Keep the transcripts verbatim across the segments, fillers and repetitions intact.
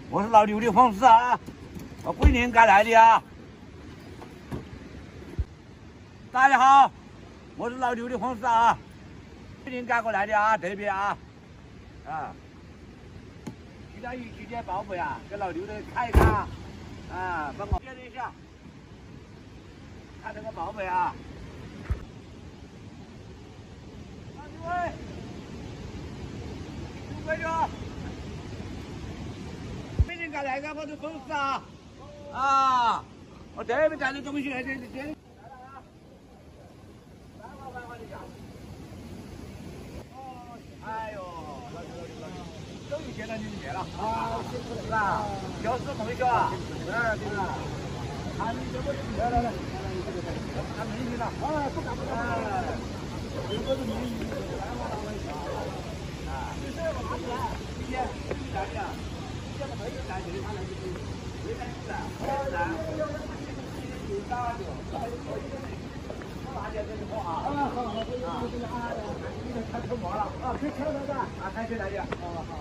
我是老刘的同事啊，我桂林赶来的啊。大家好，我是老刘的同事啊，桂林赶过来的啊，这边啊，啊，其他有几件宝贝啊，给老刘的看一看啊，啊，帮我鉴定一下，看这个宝贝啊。啊，各位，刘贵兄。 赶来个我的同事啊，啊，我这边带的东西，这这这，来了啊，来吧来吧你讲，哦，哎呦，老刘老刘老刘，终于见到你的面了啊，是吧？小师同学啊，哎对了，看你这么来来来，看美女了，啊不敢不敢，哎，这个是美女，来吧来吧，啊，没事我拿起来，今天你来的。 这个没有来，就是他来就是没来是啊，来，有大的，我拿点这个货啊，啊好好，这个啊，你们开车模了啊，开车来的啊，开车来的，好好。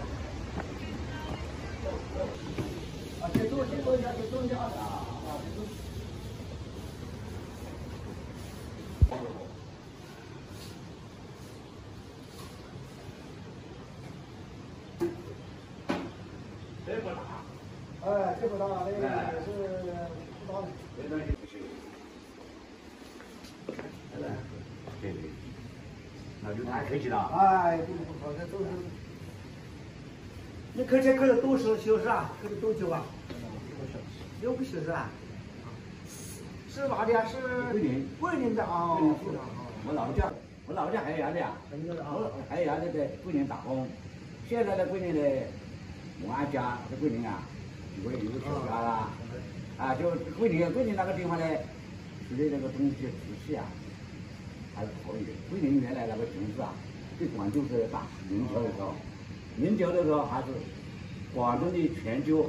啊，先坐，先坐一下，先坐一下啊，啊，先坐。 这不大，哎，这不大，那个也是不大的。这东西不行。来，对对，那就太客气了。哎，不不不，这都是。你开车开了多少小时啊？开了多久啊？六个小时啊？是哪里啊？是桂林。桂林的啊。桂林的啊。我老家，我老家海牙的呀。我海牙的在桂林打工，现在在桂林的。 我俺家在桂林啊，有个有个小家啦，啊，就桂林桂林那个地方呢，处理那个东西瓷器啊，还是可以的。桂林原来那个城市啊，比广州是大，明朝的时候，明朝的时候还是广东的泉州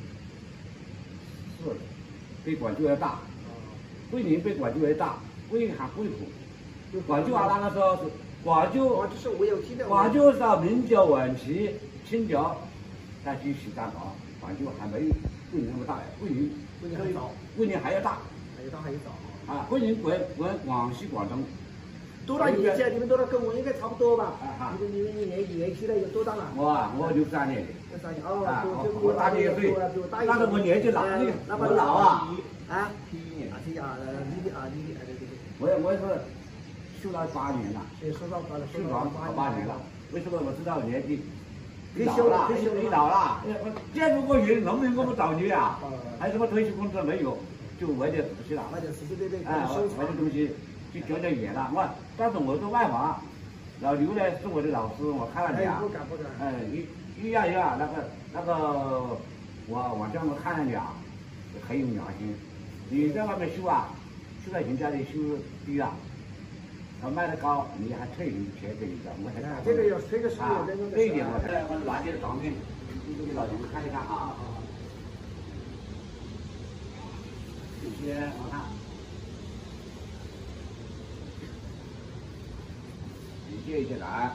是比广州要大，桂林比广州要大，桂林还贵府，广州啊那个时候是广州，广州是我有听的，广州是到明朝晚期，清朝。 再去西藏搞，广州还没桂林那么大，桂林桂林还早，桂林还要大，还要大还要早啊！桂林管管广西、广东，多大年纪啊？你们多大跟我应该差不多吧？啊你们你们年年纪了有多大了？我啊，我六三年的，六三年哦，我大你一岁，但是我年纪老，我老啊啊，七一年啊，七啊，你的啊你的，对对对，我我是修了八年了，对，修了八了，修了八年了，为什么我知道年纪？ 你老了，你老了，建筑过云，能不能给我们找你啊？还有什么退休工资没有？就买点东西了，买点东西对对，哎，买点东西就交点远了。我，但是我是外行，老刘呢是我的老师，我看了你啊，哎，一一样一样，那个那个，我我这样我看了你啊，很有良心。你在外面修啊，修在人家的修低了。 他卖的高，你还退你钱给人家，我还这个要这个是有这个这一点我我拿点照片，你给老刘看一看啊。这些我看，一件一件来。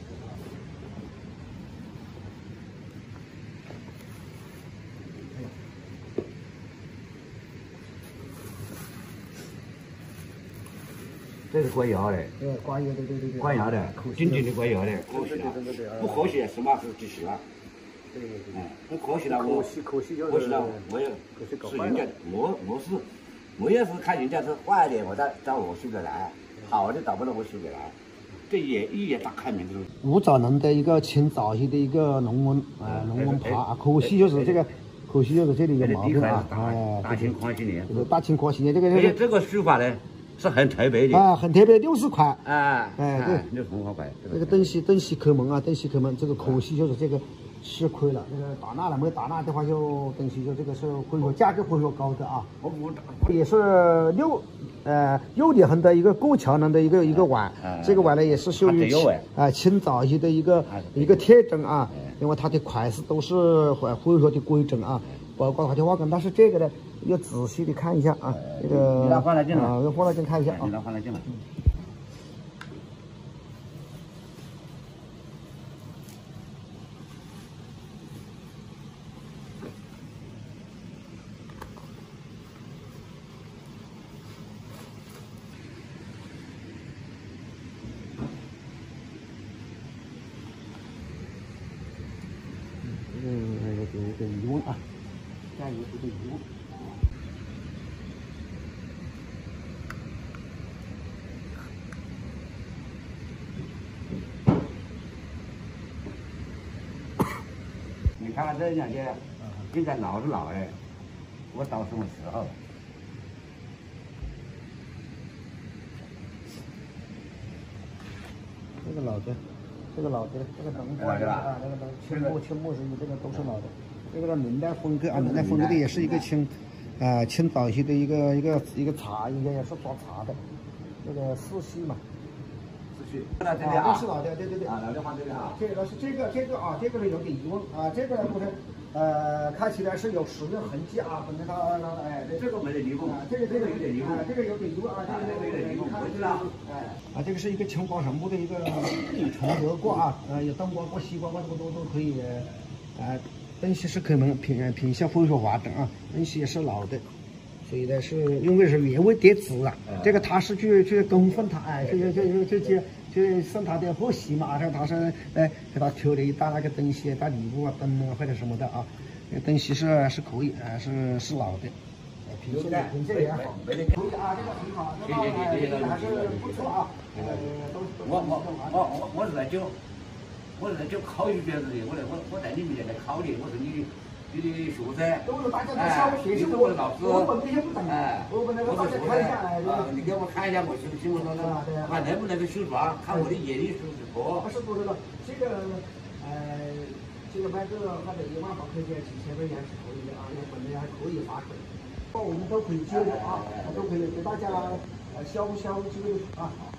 这是官窑的，对，官窑的，对对对，官窑的，真正的官窑的，可惜了，不可惜，实话实就行了。对对对，哎，不可惜了，我可惜可惜就是，可惜了，我也是人家，我我是，我要是看人家是坏的，我再找我修得来，好的找不到我修得来，这也一眼打开门的。五爪龙的一个清早期的一个龙纹，啊，龙纹爬，可惜就是这个。 可惜就是这里有毛病啊！哎，大清康熙年，这个大清康熙年，这个这个这个书法呢是很特别的啊，很特别，六十块，哎哎对，六十块。这个灯西灯西开门啊，灯西开门，这个可惜就是这个吃亏了，那个打蜡了，没有打蜡的话就灯西就这个是会说价格会说高的啊。也是六呃六点横的一个过桥梁的一个一个碗，这个碗呢也是属于啊清早期的一个一个特征啊。 因为它的款式都是徽徽说的规整啊，包括它的画工，但是这个呢要仔细的看一下啊，这个你拿放大镜啊，用放大镜看一下啊，你拿放大镜了。 一个余温啊，这样一个一个余温。 你看看这两件，现在老是老的，我到什么时候？ 这个老的，这个老的，这个灯光啊，那个灯，青木青木是这个都是老的。这个明代风格啊，明代风格的也是一个清，啊清早期的一个一个一个茶，应该也是做茶的，这个四系嘛。 啊， 这是老的，对对对。 啊，老的放这个啊。 这个是这个这个啊，这个是有点疑问啊，这个呢就是呃，看起来是有使用痕迹啊，可能它哎， 这个没得疑问啊，这个这个有点疑问， 这个有点疑问啊，这个有点疑问，我知道。哎，啊，这个是一个青花神木的一个承德挂啊，呃，有灯光挂、西瓜挂，这个都都可以，呃，灯芯是可能品品相非常完整啊，灯芯也是老的。所以呢，是因为是原味叠纸啊，嗯、这个他是去去供奉他，哎，去去去去去去送他的贺喜嘛，然后他是哎给他抽了一大那个东西，大礼物啊，灯啊或者什么的啊，那个东西是是可以，啊，是是老的，品质呢品质也好，可以啊，这个很好，这个哎还是不错啊，呃，都我我我我我是来就我是来就考一卷子的，我来我我在你面前来考你，我是你。你的学生， 都是大家都小学生， 我是老师， 我们这些不懂， 哎， 我们那个大家看一下，哎， 你给我看一下我心心目中的，看能不能够修转，看我的眼力是不是合。 是不是的？这个，呃，这个卖个或者一万把块钱、几千块钱是可以的啊，那本来还可以发给，我们都可以接的啊，都可以给大家呃消消这个啊。